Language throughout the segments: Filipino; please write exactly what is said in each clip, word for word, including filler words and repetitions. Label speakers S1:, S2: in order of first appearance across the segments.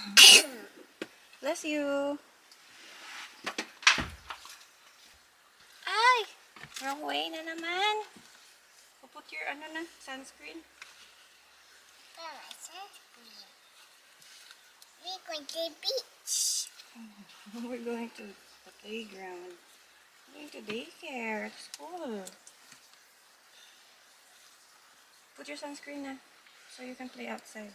S1: Bless you. Ay! Wrong way na naman. Put your ano na, sunscreen.
S2: Oh, sunscreen. We're going to the beach.
S1: We're going to the playground. We're going to daycare at school. Put your sunscreen na so you can play outside.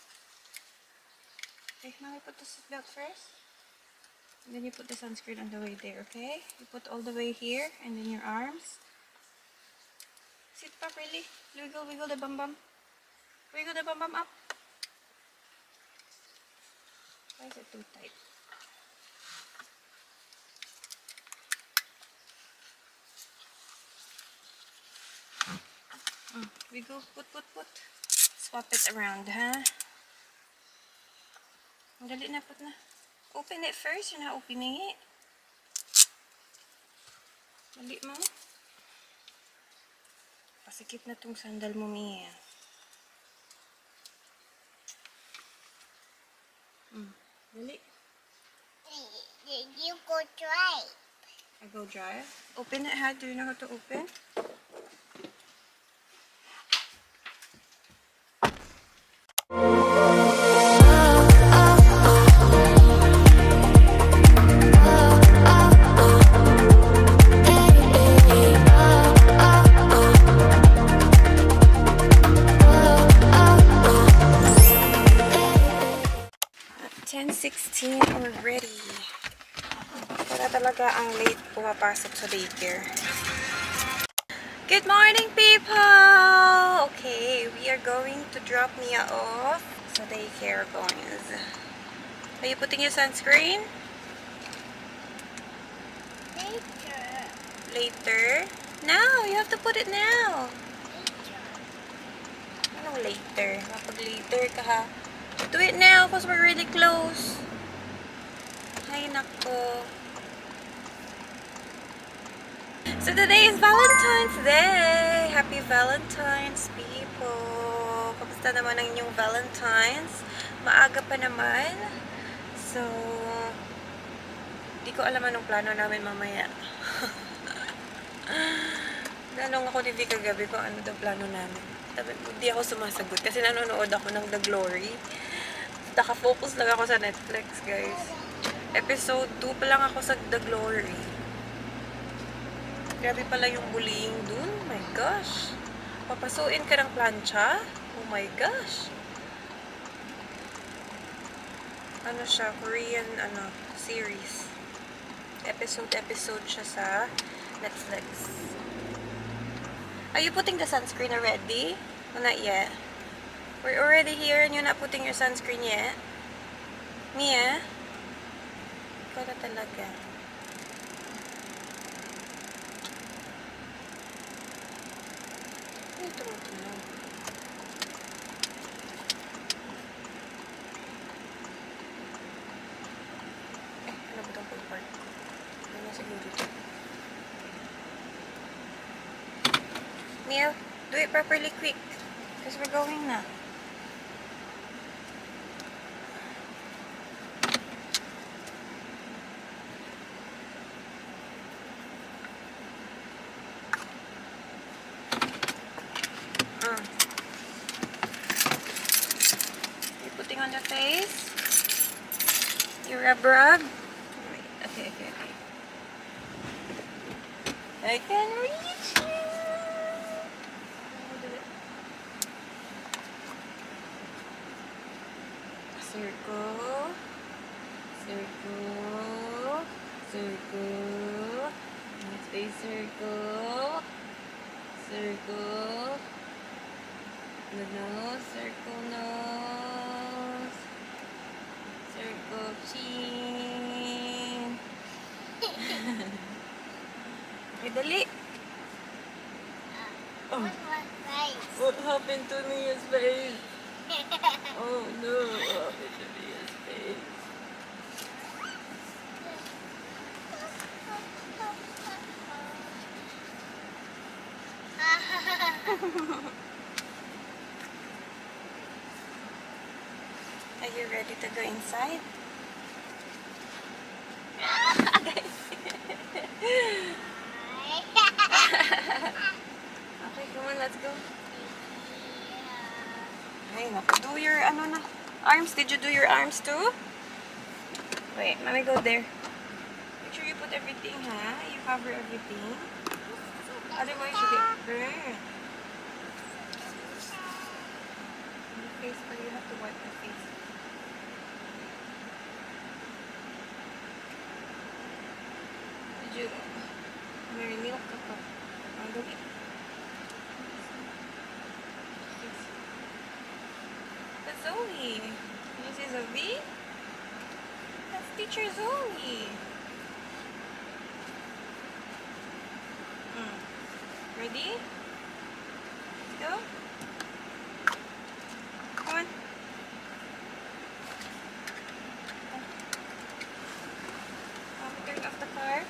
S1: Okay, now we put the seatbelt first. And then you put the sunscreen on the way there, okay? You put all the way here and then your arms. Sit properly. Wiggle, wiggle the bum bum. Wiggle the bum bum up. Why is it too tight? Mm, wiggle, put, put, put. Swap it around, huh? Dali na, put na. Open it first. You're not opening it. Dali mo. Pasikip na tong sandal mo, Mia. Mm. Dali.
S2: You go drive.
S1: I go drive. Open it, ha? Do you know how to open? ten sixteen already. Para talaga ang late pumapasok sa daycare. Good morning, people! Okay, we are going to drop Mia off sa daycare, guys. Are you putting your sunscreen?
S2: Later.
S1: Later? Now! You have to put it now!
S2: Later.
S1: Anong later? Kapag later ka ha? Do it now because we're really close. Ay, nako. So today is Valentine's Day! Happy Valentine's, people! Kamusta naman ang inyong Valentine's? Maaga pa naman. So, di ko alam anong plano namin mamaya. Nanong ako ni V kagabi kung ano daw plano namin. Hindi ako sumasagot kasi nanonood ako ng The Glory. Naka-focus lang ako sa Netflix, guys. Episode two pa lang ako sa The Glory. Grabe pala yung bullying dun. Oh my gosh. Papasuin ka ng plancha? Oh my gosh. Ano siya? Korean, ano, series. Episode-episode siya sa Netflix. Are you putting the sunscreen already? No, not yet. We're already here and you're not putting your sunscreen yet? Mia? Ikaw na talaga. Ano ito mo tunog? Eh, ano ba itong full part? Ano na siguro ito? Mia, do it properly quick. Because we're going na. Mm. You're putting on the face. You rub rub. Wait, okay, okay, okay. I can reach you. Circle, circle, circle, next a circle, circle, the nose, circle nose, circle chin. Okay, dali. Oh. What happened to Mia's face? Oh no, what happened to Mia's face? I Are you ready to go inside? Okay, come on, let's go. Hey, naku, do your, ano na, arms. Did you do your arms too? Wait, let me go there. Make sure you put everything, ha? You cover everything. Otherwise, you get burnt. Your face, but you have to wipe the face. Did you, may milk ako. Ang dali. That's Zoe. Can you see Zoe? That's teacher Zoe. Mm. Ready? Let's go. Come on. Um, turn off the car.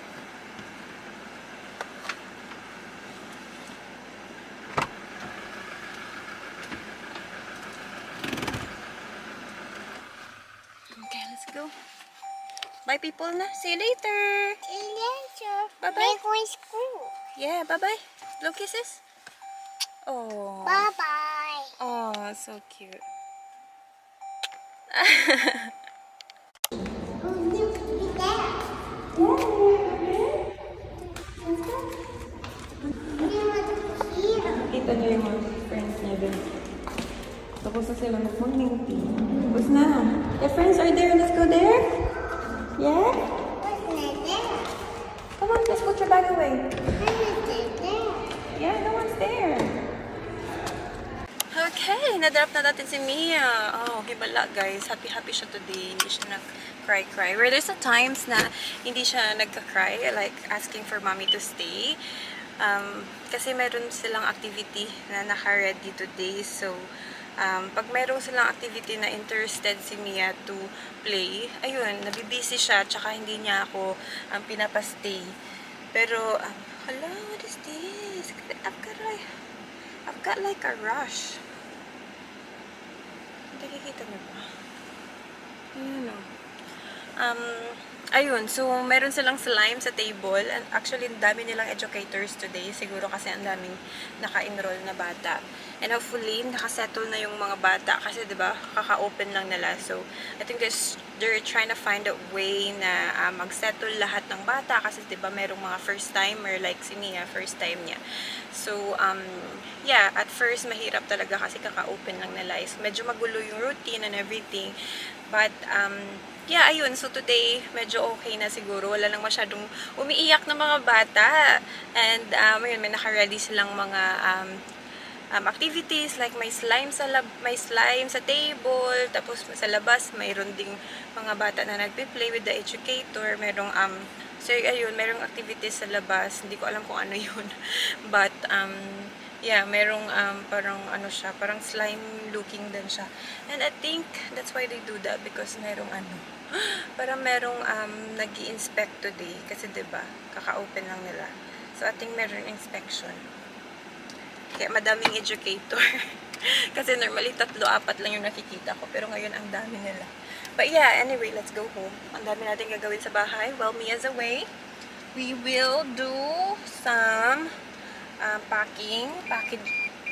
S1: Okay, let's go. Bye, people na. See you later.
S2: See you later.
S1: Bye-bye.
S2: We're going to school.
S1: Yeah, bye-bye. Blow kisses. Oh.
S2: Bye-bye.
S1: Oh, so cute.
S2: Oh, look, look there.
S1: Kita niyo yung mga friends niya dun. Tapos na sila mag-morning tea. Tapos na. Your friends are there. Let's go there. Yeah?
S2: What's that there?
S1: Come on, let's put your bag away.
S2: What's that there?
S1: Yeah, no one's there. Okay, na-drop na natin si Mia. Oh, hibala guys. Happy-happy siya today. Hindi siya nag-cry-cry. Where there's a times na hindi siya nagka-cry, like asking for mommy to stay. Um, kasi meron silang activity na naka-ready today. So, um, pag meron silang activity na interested si Mia to play, ayun, nabibisi siya, tsaka hindi niya ako um, pinapastay. Pero, um, hala, what is this? I've got like, I've got like a rush. Nakikita niyo ba? Ayun o. Um, ayun, so meron silang slime sa table. And actually, ang dami nilang educators today. Siguro kasi ang daming naka-enroll na bata. And hopefully, nakasettle na yung mga bata. Kasi diba, kaka-open lang nila. So, I think there's, they're trying to find a way na uh, mag-settle lahat ng bata. Kasi diba, merong mga first-timer like si Mia, first time niya. So, um, yeah, at first, mahirap talaga kasi kaka-open lang nila. So, medyo magulo yung routine and everything. But, um, yeah, ayun. So, today, medyo okay na siguro. Wala nang masyadong umiiyak na mga bata. And, um, ayun, may naka-ready silang mga, um, um, activities. Like, may slime sa lab may slime sa table. Tapos, sa labas, mayroon ding mga bata na nagpe-play with the educator. Merong, um, so, ayun, merong activities sa labas. Hindi ko alam kung ano yun. But, um, yeah, merong um, parang ano siya, parang slime looking din siya. And I think that's why they do that because merong ano, parang merong um, nag-i-inspect today. Kasi diba, kaka-open lang nila. So I think merong inspection. Kaya madaming educator. Kasi normally tatlo, apat lang yung nakikita ko. Pero ngayon ang dami nila. But yeah, anyway, let's go home. Ang dami natin gagawin sa bahay. While Mia's away, we will do some Uh, packing, package,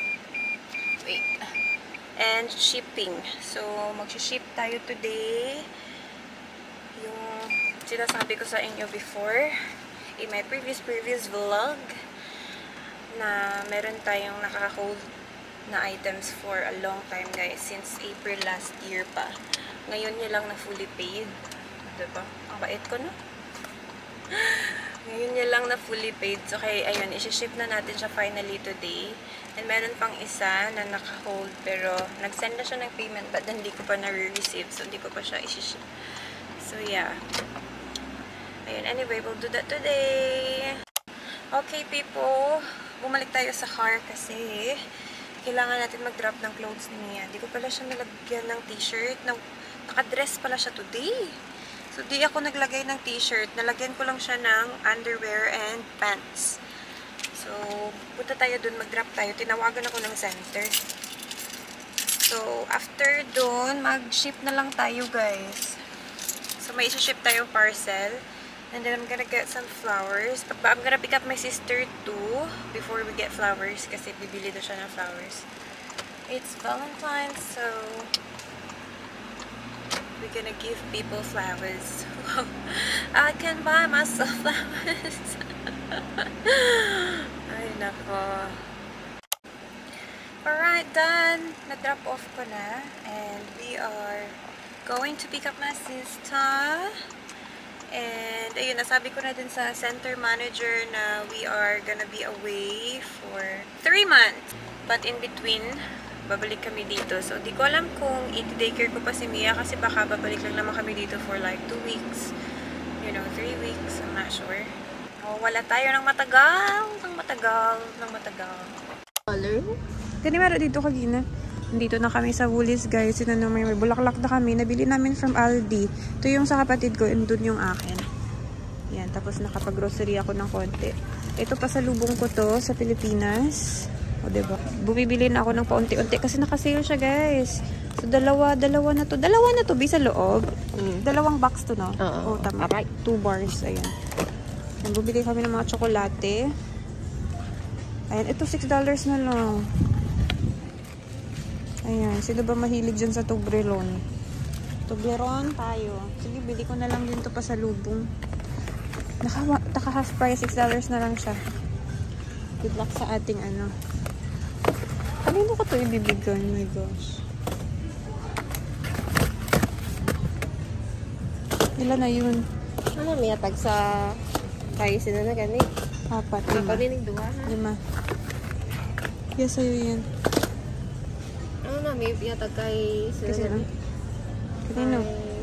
S1: wait, and shipping. So, mag-ship tayo today. Yung sinasabi ko sa inyo before, in my previous previous vlog, na meron tayong naka-hold na items for a long time guys, since April last year pa. Ngayon nyo lang na fully paid. Diba? Ang bait ko, no? Ngayon niya lang na fully paid. So, kaya, ayun, isi-ship na natin siya finally today. And meron pang isa na naka-hold. Pero, nag-send na siya ng payment but hindi ko pa na-receive. So, hindi ko pa siya isi-ship. So, yeah. Ayun, anyway, we'll do that today. Okay, people. Bumalik tayo sa car kasi kailangan natin mag-drop ng clothes niya. Hindi ko pala siya nalagyan ng t-shirt. Naka-dress pala siya today. So, di ako naglagay ng t-shirt. Nalagyan ko lang siya ng underwear and pants. So, punta tayo dun, mag-drop tayo. Tinawagan ako ng center. So, after dun, mag-ship na lang tayo, guys. So, may isa-ship tayo parcel. And then, I'm gonna get some flowers. But, I'm gonna pick up my sister too before we get flowers kasi bibili daw siya ng flowers. It's Valentine's, so we're gonna give people flowers. I can buy myself flowers. Ay, nako. Alright, done. Na-drop off ko na. And we are going to pick up my sister. And, ayun, nasabi ko na din sa center manager na we are gonna be away for three months. But in between, babalik kami dito. So, di ko alam kung i-daycare ko pa si Mia kasi baka babalik lang naman kami dito for like two weeks. You know, three weeks. I'm not sure. Oh, wala tayo ng matagal, ng matagal, ng matagal.
S3: Color?
S1: Kani meron dito kagina. Nandito na kami sa Woolies, guys. Yun na, may bulaklak na kami. Nabili namin from Aldi. Ito yung sa kapatid ko, and dun yung akin. Yan, tapos nakapag-grocery ako ng konti. Ito pa sa lubong ko to, sa Pilipinas. O, diba? Bumibili na ako ng paunti-unti kasi nakasale siya, guys. So, dalawa, dalawa na to. Dalawa na to, B, sa loob.
S3: Mm.
S1: Dalawang box to, no?
S3: Oo.
S1: Oh, tama.
S3: Alright.
S1: Two bars, ayan. And bumili kami ng mga tsokolate. Ayan, ito six dollars na lang. Ayan, sino ba mahilig dyan sa Toblerone? Toblerone tayo. Sige, bili ko na lang din to pa sa lubong. Naka, naka half price, six dollars na lang siya. Good luck sa ating ano. Kanino ko to ibibigay? Oh my gosh. Ilan na yun?
S3: Ano, may atag sa kayo sila na gani?
S1: Apat, lima.
S3: Kapaninig duwa, ha?
S1: Lima. Yes, sa'yo yan.
S3: Ano na, may atag kay sila
S1: Kasi
S3: na
S1: lang. Kanino?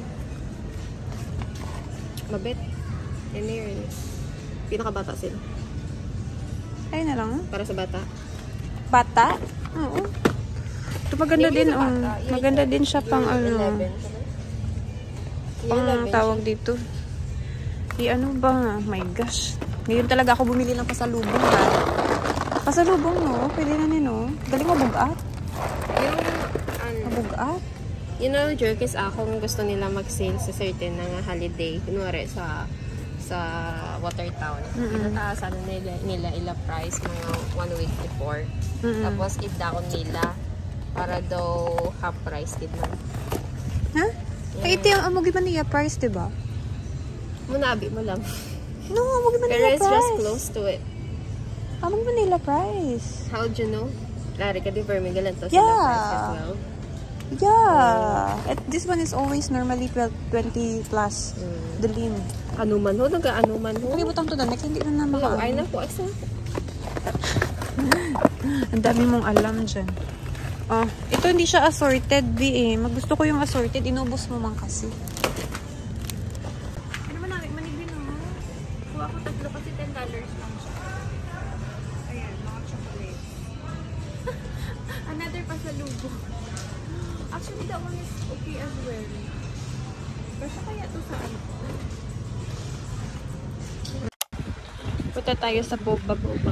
S3: Mabet. Yan yun. Pinakabata sila.
S1: Ay na lang.
S3: Para sa bata.
S1: Bata? Oo. Ito maganda
S3: Hindi
S1: din.
S3: na
S1: Um,
S3: bata. Yan,
S1: maganda
S3: yan.
S1: din siya pang
S3: Yung
S1: ano.
S3: eleven.
S1: Pang
S3: Yung eleven
S1: tawag
S3: siya.
S1: dito. I ano ba? My gosh. Ngayon talaga ako bumili ng pasalubong ha. Pasalubong no? Pwede na din no? Galing mo bugat?
S3: Yung, ano,
S1: Mabugat?
S3: you know, jerkis akong gusto nila mag-sale sa certain na holiday. Kunwari sa sa Watertown.
S1: Mm-mm.
S3: Pinataasan na nila, nila ila price mga one week before.
S1: Mm-mm.
S3: Tapos idakon nila para daw half price din man.
S1: Ha? Ay, ito yung amugi man niya price, diba?
S3: Munabi mo lang.
S1: No, amugi man
S3: Pero
S1: niya
S3: it's
S1: price.
S3: just close to it.
S1: Amugi man nila price.
S3: How do you know? Klaro ka di Vermigalan to
S1: Yeah.
S3: sila price as well.
S1: Yeah. At this one is always normally twelve, twenty plus.
S3: Mm.
S1: The lean.
S3: Ano man ho? Nag-ano man ho?
S1: Pagibutang to the next, hindi na naman
S3: Hello, ay na po. Asa?
S1: Ang dami mong alam dyan. Oh, ito hindi siya assorted, B eh. Maggusto ko yung assorted. Inubos mo man kasi. Ano man namin? Manibin mo. Kuha ko tatlo kasi ten dollars lang siya. Ayan, mga chocolate. Another pasalubong. Actually, that one is okay as well. Kasi kaya to sa ano? Punta tayo sa boba-boba.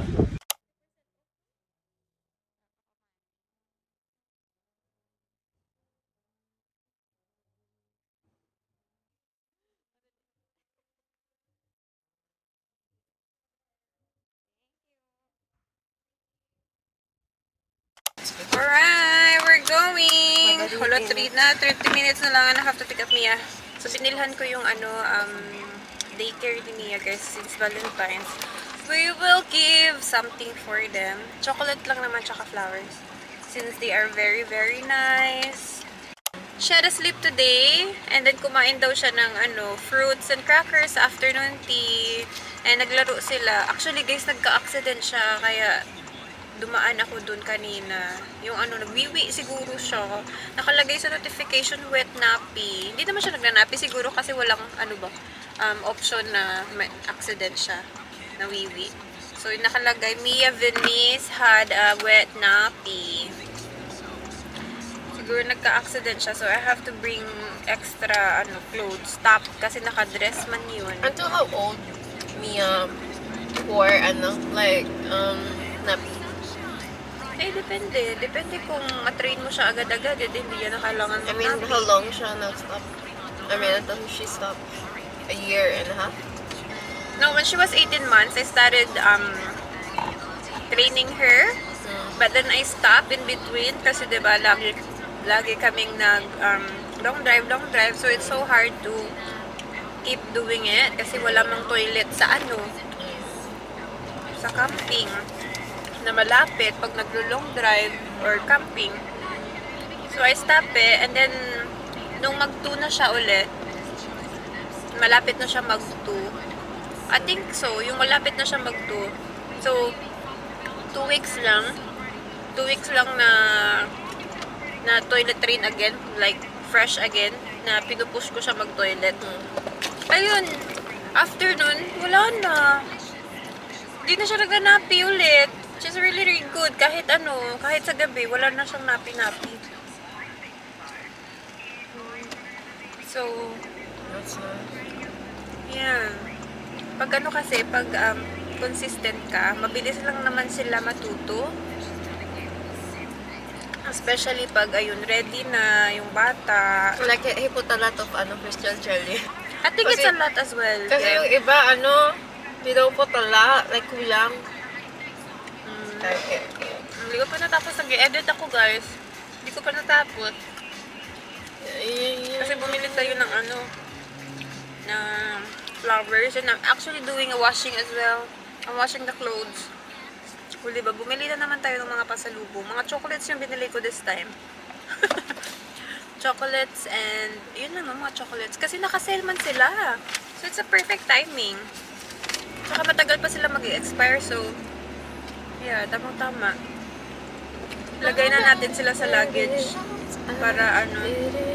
S1: Alright, we're going! Hold on, three na. thirty minutes na lang and I have to pick up Mia. So, binilhan ko yung ano, um, daycare ni Mia, guys, since Valentine's. We will give something for them. Chocolate lang naman, tsaka flowers. Since they are very, very nice. She had a sleep today, and then kumain daw siya ng ano, fruits and crackers sa afternoon tea. And naglaro sila. Actually, guys, nagka-accident siya, kaya dumaan ako dun kanina. Yung ano, nagwiwi siguro siya. Nakalagay sa notification, wet nappy. Hindi naman siya nagnanappy siguro kasi walang, ano ba, um, option na may accident siya. Nawiwi. So, nakalagay, Mia Venice had a wet nappy. Siguro nagka-accident siya. So, I have to bring extra, ano, clothes. Top, kasi naka-dress man yun.
S3: Until how old Mia wore, ano, like, um, nappy?
S1: Eh, depende. Depende kung matrain mo siya agad-agad, eh, hindi yan na kailangan
S3: I mean,
S1: mag-nappy.
S3: how long siya nag-stop? I mean, until she stopped? A year and a half?
S1: No, when she was eighteen months, I started um training her. But then I stopped in between kasi diba lagi, lagi kaming nag um, long drive, long drive. So it's so hard to keep doing it kasi wala mang toilet sa ano, sa camping na malapit pag naglo-long drive or camping. So I stopped it and then nung mag-two na siya ulit, malapit na siya mag-two. I think so, yung malapit na siya mag-two. So, two weeks lang. Two weeks lang na na toilet train again, like fresh again, na pinupush ko siya mag-toilet. Ayun, after nun, wala na. Hindi na siya nag-nappy ulit. She's really, really good. Kahit ano, kahit sa gabi, wala na siyang nappy-nappy. So,
S3: That's nice.
S1: yeah. Pag ano kasi, pag um, consistent ka, mabilis lang naman sila matuto. Especially pag, ayun, ready na yung bata.
S3: Like, he put a lot of, ano, crystal jelly.
S1: I think
S3: Kasi-
S1: it's a lot as well.
S3: Kasi
S1: yeah.
S3: yung iba, ano, they don't put a lot, like, kulang.
S1: Mm.
S3: Okay.
S1: Hindi ko pa natapos. Nag-edit ako, guys. Hindi ko pa natapos. Kasi bumili tayo ng ano, ng flowers. And I'm actually doing a washing as well. I'm washing the clothes. Well, diba, bumili na naman tayo ng mga pasalubong. Mga chocolates yung binili ko this time. Chocolates and, yun naman, mga chocolates. Kasi naka-sale man sila. So, it's a perfect timing. Tsaka matagal pa sila mag-expire. So, yeah, tamang-tama. Lagay na natin sila sa luggage. Para ano,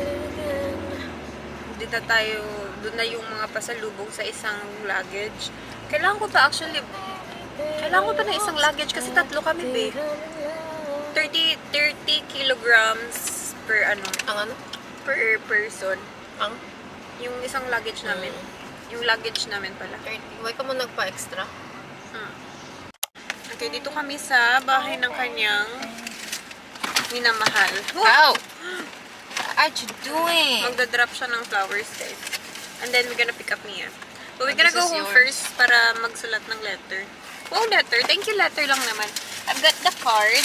S1: hindi na tayo, doon na yung mga pasalubong sa isang luggage. Kailangan ko pa actually, kailangan ko pa na isang luggage kasi tatlo kami, be. thirty kilograms per ano,
S3: Ang ano?
S1: per person.
S3: Ang
S1: Yung isang luggage namin. Yung luggage namin pala.
S3: thirty. Why ka mo nagpa-extra?
S1: Hmm. Okay, dito kami sa bahay ng kanyang minamahal.
S3: How? What you doing?
S1: Magda-drop siya ng flowers, guys. And then, we're gonna pick up Mia. But we're gonna
S3: This
S1: go
S3: is
S1: home
S3: yours.
S1: first para magsulat ng letter. Wow, letter. Thank you, letter lang naman. I've got the card.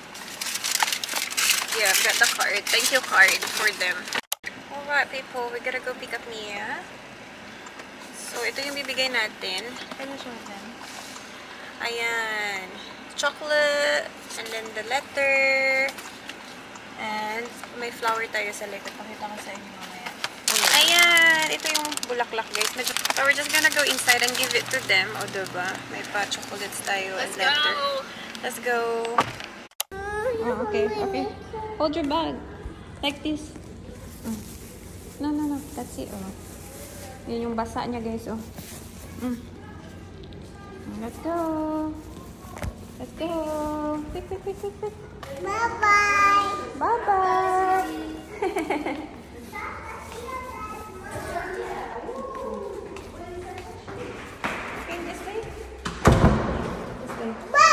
S1: Yeah, I've got the card. Thank you, card, for them. Alright, people. We're gonna go pick up Mia. So, ito yung bibigay natin. Can you show them? Ayan. Chocolate. And then the letter. And may flower tayo sa likod. Pakita ko sa inyo mamaya. Ayan! Ito yung bulaklak, guys. Medyo, so we're just gonna go inside and give it to them. O, diba? May pa-chocolates tayo and
S3: Let's
S1: letter.
S3: go!
S1: Let's go! Oh, okay. Okay. Hold your bag. Like this. Mm. No, no, no. That's it, oh. Yun yung basa niya, guys, oh. Mm. Let's go! Let's go! Quick, quick, quick, quick, quick.
S2: Bye-bye.
S1: Bye-bye! Okay, this way. This way.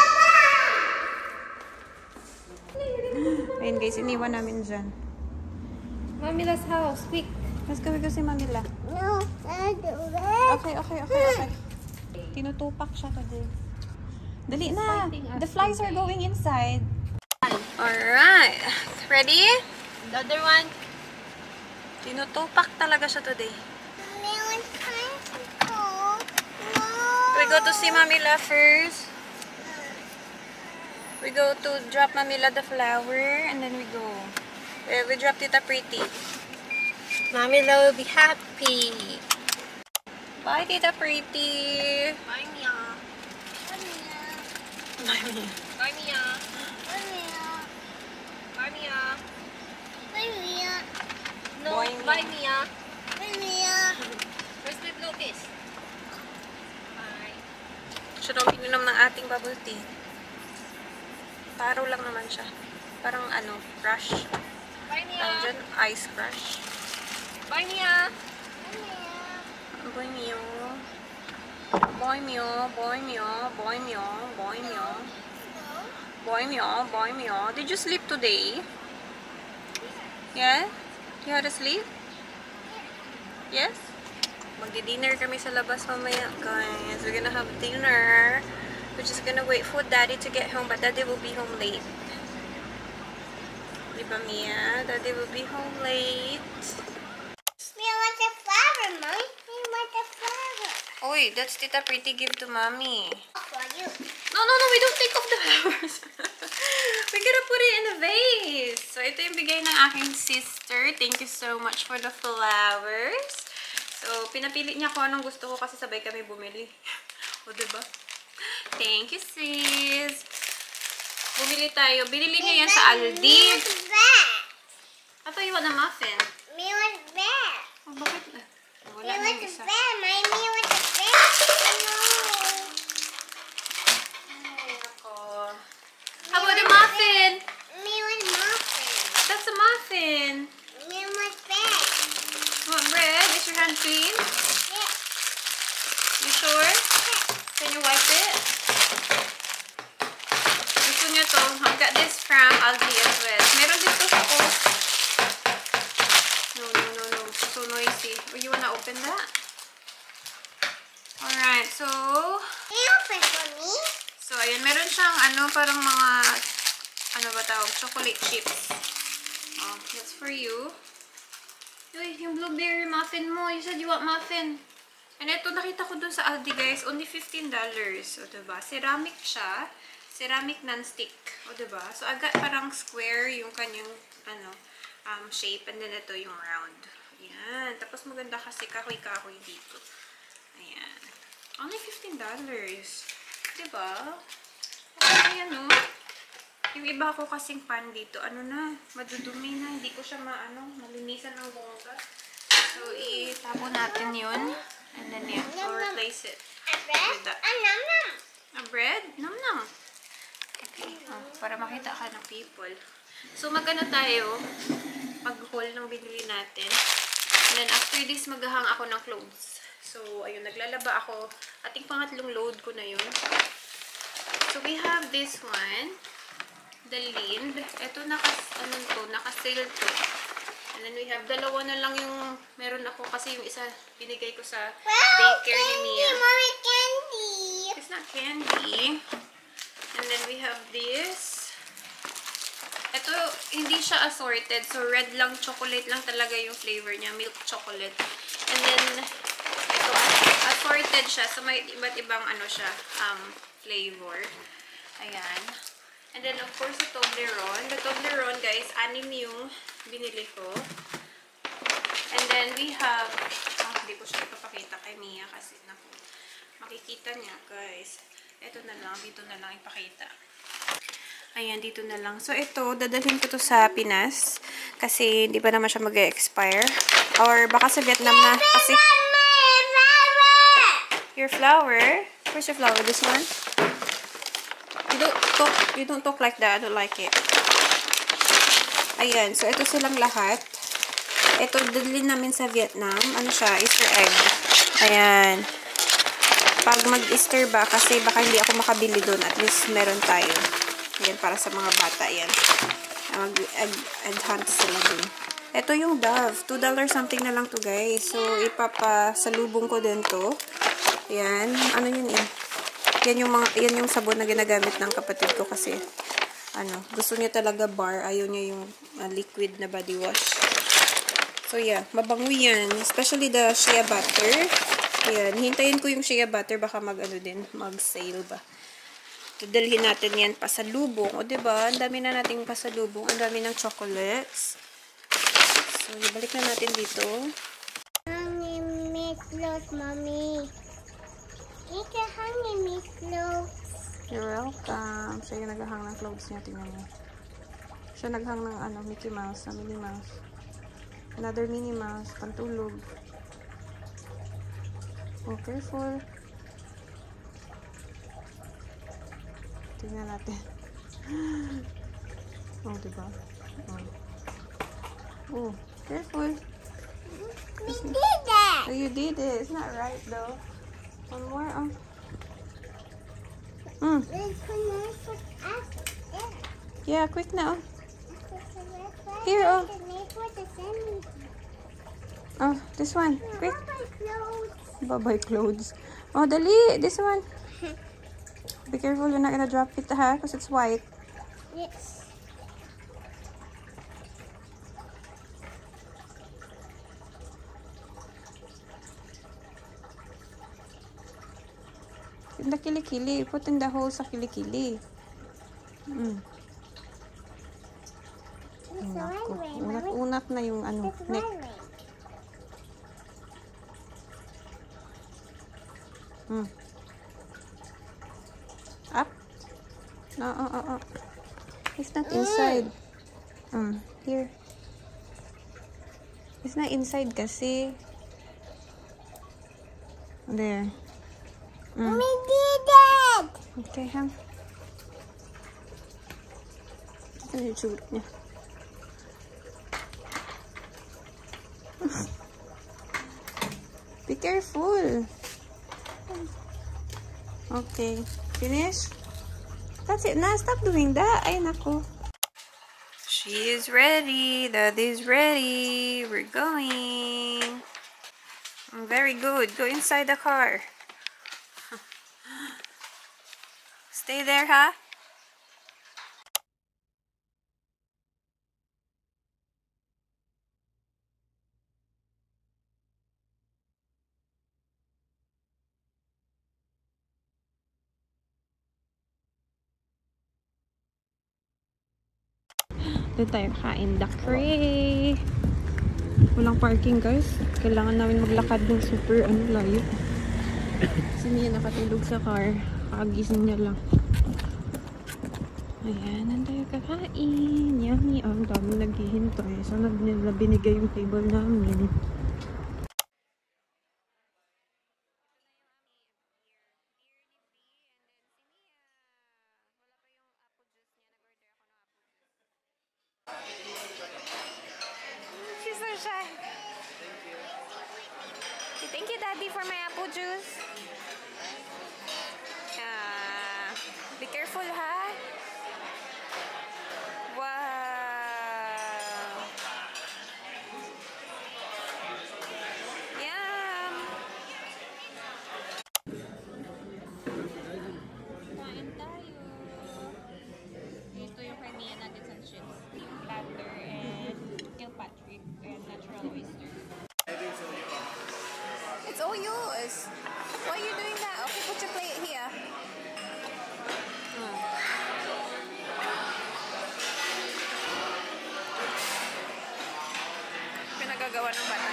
S1: Ayun guys, iniwan namin dyan.
S3: Mamila's house, quick.
S1: Let's go, we go see Mamila.
S2: No, I do that.
S1: Okay, okay, okay, okay. Tinutupak siya today. Dali na! The flies are going inside. Alright. Ready?
S3: The other one?
S1: Tinutupak talaga siya today.
S2: Million times cold. No.
S1: We go to see Mamila first. We go to drop Mamila the flower and then we go. Eh, we drop Tita Pretty.
S3: Mamila will be happy.
S1: Bye, Tita Pretty.
S3: Bye, Mia.
S1: Bye, Mia.
S3: Bye, Mia. Bye, Mia. No,
S1: Boy, Mia.
S3: bye, Mia. Where's my blue kiss? Bye.
S1: Siya daw pininom ng ating bubble tea. Paro lang naman siya. Parang ano, crush.
S3: Bye, Mia.
S1: Tawag dyan, ice crush.
S3: Bye, Mia.
S1: Boy Mio. Boy Mio, Boy Mio, Boy Mio, Boy Mio. Boy meow, boy meow. Did you sleep today? Yeah? You had to sleep? Yes? Magdi-dinner kami sa labas mamaya, guys. We're gonna have dinner. We're just gonna wait for Daddy to get home, but Daddy will be home late. Diba, Mia? Daddy will be home late.
S2: We want the flower, Mom. We want the flower.
S1: Oy, that's Tita Pretty give to Mommy.
S2: For you.
S1: No, no, no. We don't take off the flowers. We're gonna put it in a vase. So, ito yung bigay ng aking sister. Thank you so much for the flowers. So, pinapili niya kung anong gusto ko kasi sabay kami bumili. O, diba? Thank you, sis. Bumili tayo. Binili niya yan sa Aldi.
S2: Me want that.
S1: I thought you want a muffin.
S2: Me want that.
S1: Oh, bakit? Wala
S2: Me
S1: na
S2: want
S1: yung
S2: the
S1: isa.
S2: bed. My me want the bed. No.
S1: Ay, nako. How about the muffin?
S2: Me want muffin.
S1: That's a muffin.
S2: Me want bed.
S1: You want bread? Is your hand clean?
S2: Yeah.
S1: You sure? Can you wipe it? Gusto niya to. I got this from Aldi as well. Meron dito sa Coles. No, no, no, no. So noisy. Oh, you wanna open that? Alright, so...
S2: Can you open for me?
S1: So, ayun. Meron siyang ano, parang mga... Ano ba tawag? Chocolate chips. Oh, that's for you. Uy, yung blueberry muffin mo. You said you want muffin. And ito, nakita ko dun sa Aldi, guys. Only fifteen dollars. O, diba? Ceramic siya. Ceramic non-stick. O, diba? So, agad parang square yung kanyang, ano, um, shape. And then, ito yung round. Ayan. Tapos, maganda kasi kahoy-kahoy dito. Ayan. Only fifteen dollars. Diba? Okay, ayan, no? Yung iba ko kasing pan dito, ano na, madudumi na. Hindi ko siya maano, malinisan ng bongga. So, itapon natin yun. And then, yeah, I'll replace it
S2: A bread?
S1: with that.
S2: A num num.
S1: A bread? Nam nam. Okay, oh, para makita ka ng people. So, magano tayo, mag-haul ng binili natin. And then, after this, maghahang ako ng clothes. So, ayun, naglalaba ako. Ating pangatlong load ko na yun. So, we have this one. The Lind. Ito, nakas, ano to, naka-sale to. And then we have, dalawa na lang yung meron ako kasi yung isa binigay ko sa
S2: Wow,
S1: daycare ni
S2: candy.
S1: Mia.
S2: Mommy, candy.
S1: It's not candy. And then we have this. Ito, hindi siya assorted. So, red lang, chocolate lang talaga yung flavor niya. Milk chocolate. And then, ito, assorted siya. So, may iba't ibang ano siya, um, flavor. Ayan. And then, of course, the Toblerone. The Toblerone, guys, anim yung binili ko. And then, we have, ah, hindi ko siya ipapakita kay Mia kasi, naku, makikita niya, guys. Ito na lang, dito na lang ipakita. Ayan, dito na lang. So, ito, dadalhin ko to sa Pinas kasi hindi pa naman siya mag-expire. Or baka sa Vietnam na kasi... Your flower? Where's your flower? This one? You don't talk, you don't talk like that. I don't like it. Ayan. So, ito silang lahat. Ito, dadalhin namin sa Vietnam. Ano siya? Easter egg. Ayan. Pag mag-Easter ba, kasi baka hindi ako makabili doon. At least meron tayo. Ayan, para sa mga bata. Ayan. Mag-hunt sila doon. Ito yung Dove. two dollars something na lang to, guys. So, ipapasalubong ko din to. Ayan. Ano yun eh? Yan yung, mga, yan yung sabon na ginagamit ng kapatid ko kasi ano, gusto niya talaga bar. Ayaw niya yung uh, liquid na body wash. So, yeah. Mabango yan. Especially the shea butter. Ayan. Hintayin ko yung shea butter. Baka mag-ano din. Mag-sale ba. Dadalhin natin yan pasalubong. O, diba? Ang dami na nating pasalubong. Ang dami ng chocolates. So, ibalik na natin dito.
S2: Honey, meatloaf, mommy. Make a honey meatloaf.
S1: You're welcome. Siya yung naghahang ng clothes niya. Tingnan niyo. Siya naghang ng ano, Mickey Mouse, na Minnie Mouse. Another Minnie Mouse. Pantulog. Oh, careful. Tingnan natin. Oh, diba? Oh. Oh, careful.
S2: We did that.
S1: Oh, you did it. It's not right, though. One more. Oh. Mm.
S2: Let's put this up.
S1: Yeah, quick now. Here, oh. Oh, this one. Quick. Bye-bye clothes. Oh, dali. This one. Be careful, you're not gonna drop it, ha? Because it's white.
S2: Yes.
S1: In the kilikili. Put in the hole sa kilikili. Mm. Naku. Unat-unat na yung ano, neck. Hmm. Up? No, oh, oh, oh. It's not inside. Hmm. Here. It's not inside kasi. There. Mm.
S2: We did it!
S1: Okay, ha? Ito yung tsura niya. Be careful. Okay. Finish? That's it. Now, stop doing that. Ay, naku. She is ready. Daddy's ready. We're going. Very good. Go inside the car. Stay there, huh? Doon tayo kain. Dakre! Walang parking, guys. Kailangan namin maglakad ng super ano, layo. Kasi niya nakatulog sa car. Kakagising niya lang. Ayan, nang tayo kakain. Yummy. Oh, ang dami naghihintay. Sana nila binigay yung table namin. She's so shy. Thank you, Daddy, for my apple juice. Uh, be careful, ha? Wow. Yum. Kain tayo. Ito yung Crimea nuggets and chips. Platter and Kilpatrick and natural oyster. It's all yours. Why are you doing that? Okay, put your plate here. Hmm. Pinagagawa ng bata.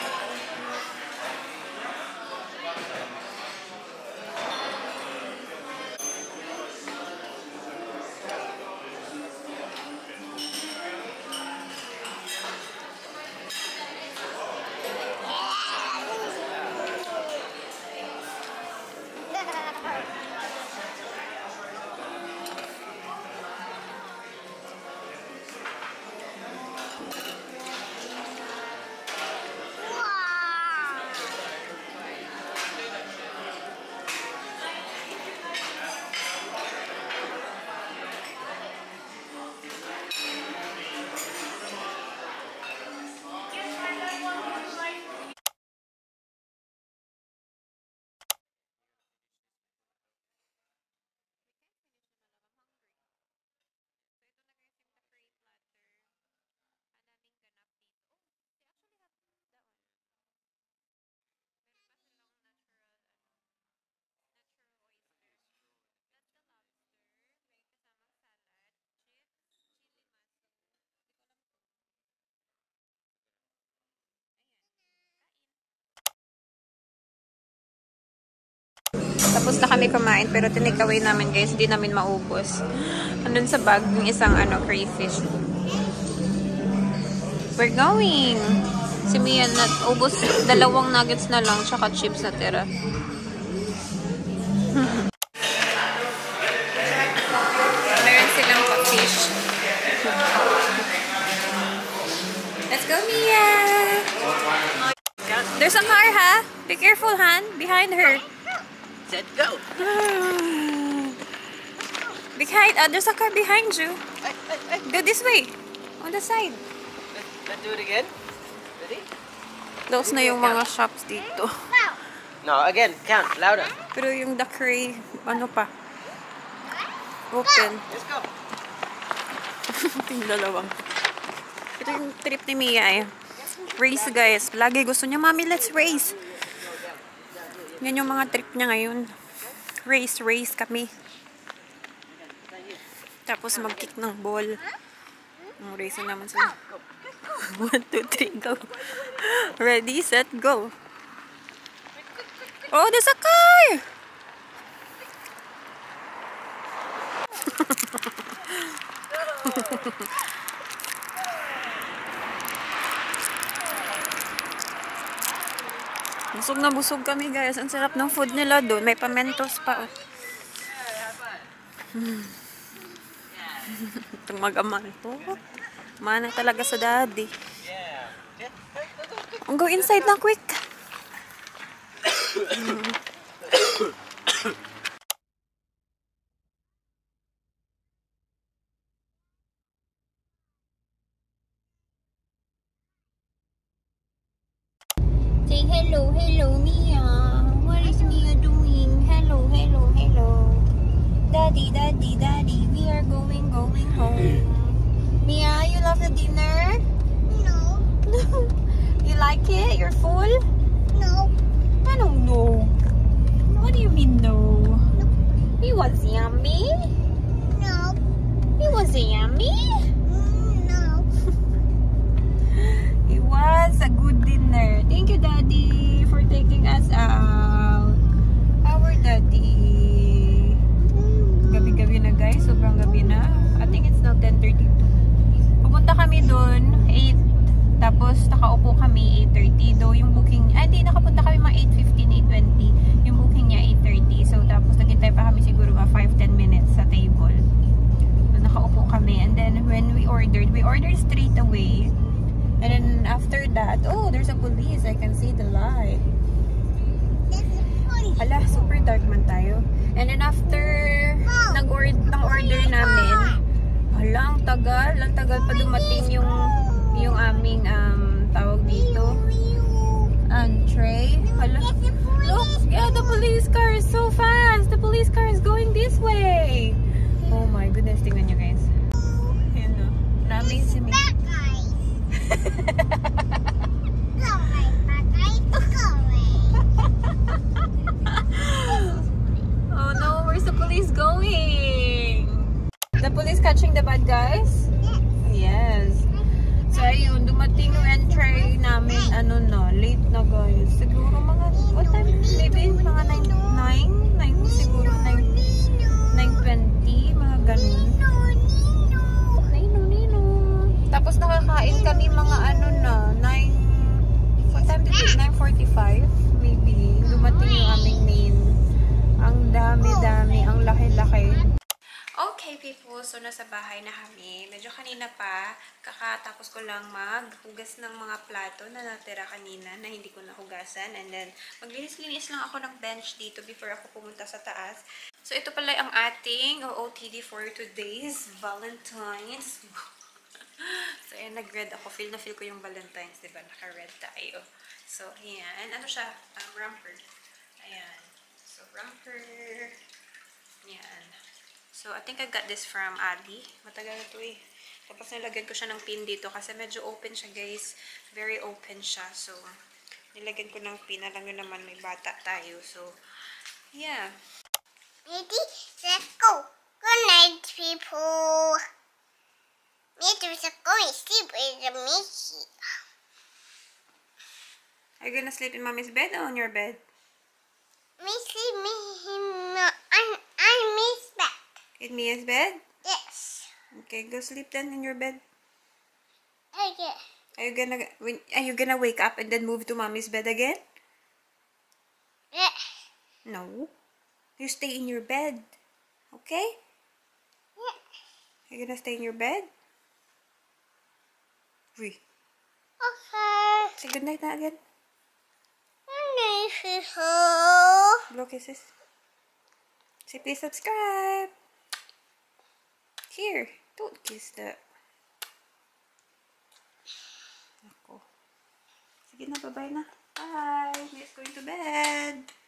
S1: Tapos na kami kumain, pero tinikaway namin, guys. Hindi namin maubos. Andun sa bag, yung isang ano, crayfish. We're going! Si Mia, na, ubos dalawang nuggets na lang, tsaka chips na tira. Meron silang pa-fish. Let's go, Mia! There's a car, ha? Be careful, Han. Behind her.
S4: Set, go!
S1: Behind, uh, there's a car behind you.
S4: Ay, ay, ay.
S1: What? Go this way. On the side.
S4: Let's, let's do it again. Ready?
S1: Close na yung mga shops dito.
S4: No, again. Count. Louder.
S1: Pero yung The Cray, ano pa? Open.
S4: Let's go.
S1: Yung dalawang. Ito yung trip ni Mia eh. Race guys. Lagi gusto niya, Mami, let's race. Yan yung mga trip niya ngayon. Race, race kami. Tapos mag-kick ng ball. Ang race na naman sila. one, two, three, go. Ready, set, go. Oh, there's a car! Busog na busog kami guys. Ang sarap ng food nila doon. May pamentos pa. Hmm. Itong mag-amal to. Mana talaga sa daddy. Ang go inside na quick. Say hello, hello, Mia. What is Mia doing? Hello, hello, hello. Daddy, daddy, daddy, we are going, going home. Mia, you love the dinner?
S2: No.
S1: You like it? You're full?
S2: No.
S1: I don't know. What do you mean no? It was yummy.
S2: No.
S1: It was yummy.
S2: No.
S1: It was a good dinner. Thank you, Daddy, for taking us out. Our Daddy. Gabi-gabi na guys. Sobrang gabi na. I think it's now ten thirty-two. Pupunta kami doon eight. Tapos nakaupo kami eight thirty. Though yung booking, ah hindi, nakapunta kami mga eight fifteen, eight twenty. Yung booking niya eight thirty. So tapos naghintay pa kami siguro mga five to ten minutes sa table. So, nakaupo kami. And then when we ordered, we ordered straight away. And then after that, oh, there's a police. I can see the light. Ala, super dark man tayo. And then after nag-order nag-order namin, ala, ang tagal. Ang tagal pa dumating yung yung aming um, tawag dito. Entree. Hala. Look, yeah, the police car is so fast. The police car is going this way. Oh my goodness, tingnan nyo guys. Ayan o. Namin si Mia. Oh no, where's the police going? The police catching the bad guys? Yes. So ayun, dumating yung entry namin, ano na, late na guys. Siguro mga, what time? Maybe mga nine, nine siguro nine twenty, mga ganun. Nino, Nino. Tapos nakakain kami mga ano na, nine, what time did it? nine forty-five, maybe. Dumating yung aming main. Ang dami-dami, ang laki-laki. Okay people, so nasa bahay na kami. Medyo kanina pa, kakatapos ko lang maghugas ng mga plato na natira kanina na hindi ko nahugasan. And then, maglinis-linis lang ako ng bench dito before ako pumunta sa taas. So ito pala ang ating O O T D for today's Valentine's. So ayan, nag-red ako. Feel na feel ko yung Valentine's, diba? Naka-red tayo. So ayan, ano siya? Um, romper. Ayan. So romper. Ayan. So, I think I got this from Ali. Matagal na ito eh. Tapos nilagyan ko siya ng pin dito kasi medyo open siya guys. Very open siya. So, nilagyan ko ng pin. Alam nyo naman may bata tayo. So, yeah.
S2: Ready, let's go. Good night, people. Maybe we're going to sleep with the Mickey.
S1: Are you gonna sleep in Mommy's bed or on your bed?
S2: Me sleep me him on on Miss bed.
S1: In Mia's bed?
S2: Yes.
S1: Okay, go sleep then in your bed.
S2: Okay.
S1: Are you gonna when, are you gonna wake up and then move to Mommy's bed again?
S2: Yeah.
S1: No. You stay in your bed. Okay?
S2: Yeah.
S1: You're gonna stay in your bed? Uy.
S2: Okay.
S1: Say goodnight na again.
S2: Good night, people.
S1: Blow kisses. Say please subscribe. Here. Don't kiss that. Sige na, bye-bye na. Bye! Miss going to bed.